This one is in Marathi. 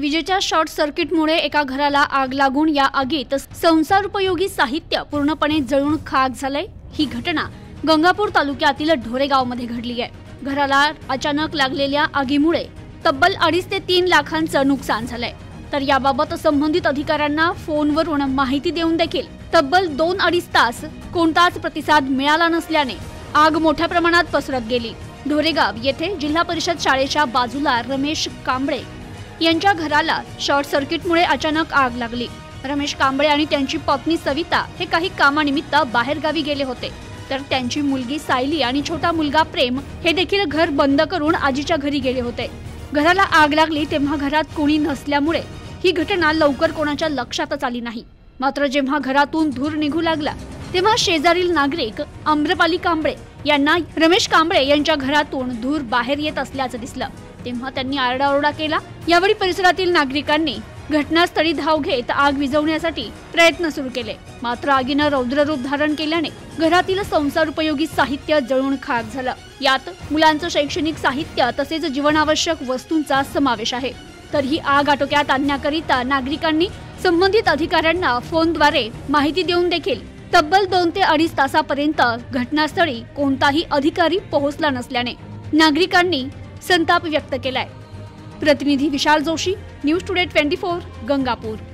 विजेच्या शॉर्ट सर्किटमुळे एका घराला आग लागून या आगीत संसारोपयोगी साहित्य पूर्णपणे जळून खाक झालंय। ही घटना गंगापूर तालुक्यातील ढोरेगावमध्ये घडली आहे। घराला अचानक लागलेल्या आगीमुळे तब्बल 2.5 ते 3 लाखांचं नुकसान झालंय। तर याबाबत संबंधित अधिकाऱ्यांना फोनवरून माहिती देऊन देखील तब्बल 2-2.5 तास कोणताच प्रतिसाद मिळाला नसल्याने आग मोठ्या प्रमाणात पसरत गेली। ढोरेगाव येथे जिल्हा परिषद शाळेच्या बाजूला रमेश कांबळे यांच्या घराला शॉर्ट सर्किटमुळे अचानक आग लागली। रमेश कांबळे आणि त्यांची पत्नी सविता हे काही कामानिमित्त बाहेर गावी गेले होते, तर त्यांची मुलगी सायली आणि छोटा मुलगा प्रेम हे देखील घर बंद करून आजीच्या घरी गेले होते। घराला आग लागली तेव्हा घरात कोणी नसल्यामुळे ही घटना लवकर कोणाच्या लक्षातच आली नाही। मात्र जेव्हा घरातून धूर निघू लागला तेव्हा शेजारील नागरिक आम्रपाली कांबळे यांना रमेश कांबळे यांच्या घरातून धूर बाहेर येत असल्याचं दिसलं। तेव्हा त्यांनी आरडाओरडा केला। यावेळी परिसरातील नागरिकांनी घटनास्थळी धाव घेत आग विझवण्यासाठी प्रयत्न सुरू केले। मात्र आगीनं रौद्र रूप धारण केल्याने घरातील संसारोपयोगी साहित्य जळून खाक झालं। यात मुलांचं शैक्षणिक साहित्य तसेच जीवनावश्यक वस्तूंचा समावेश आहे। तर ही आग आटोक्यात आणण्याकरिता नागरिकांनी संबंधित अधिकाऱ्यांना फोनद्वारे माहिती देऊन देखील तब्बल 2 ते 2.5 तासापर्यंत घटनास्थळी कोणताही अधिकारी पोहोचला नसल्याने नागरिकांनी संताप व्यक्त केलाय। प्रतिनिधी विशाल जोशी, न्यूज टुडे 24, गंगापूर।